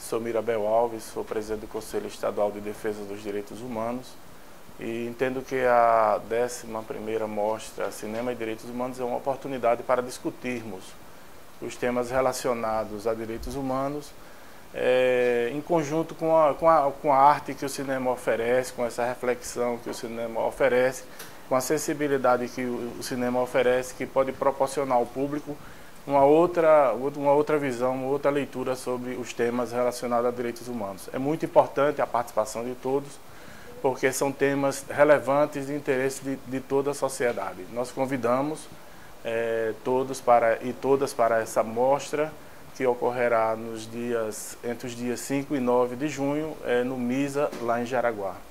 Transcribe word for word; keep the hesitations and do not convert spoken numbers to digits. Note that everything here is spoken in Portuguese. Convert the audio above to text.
sou Mirabel Alves, sou presidente do Conselho Estadual de Defesa dos Direitos Humanos e entendo que a décima primeira Mostra Cinema e Direitos Humanos é uma oportunidade para discutirmos os temas relacionados a direitos humanos é, em conjunto com a, com, a, com a arte que o cinema oferece, com essa reflexão que o cinema oferece, com a sensibilidade que o, o cinema oferece, que pode proporcionar ao público uma outra, uma outra visão, uma outra leitura sobre os temas relacionados a direitos humanos. É muito importante a participação de todos, porque são temas relevantes de interesse de, de toda a sociedade. Nós convidamos é, todos para, e todas para essa mostra, que ocorrerá nos dias, entre os dias cinco e nove de junho, é, no MISA, lá em Jaraguá.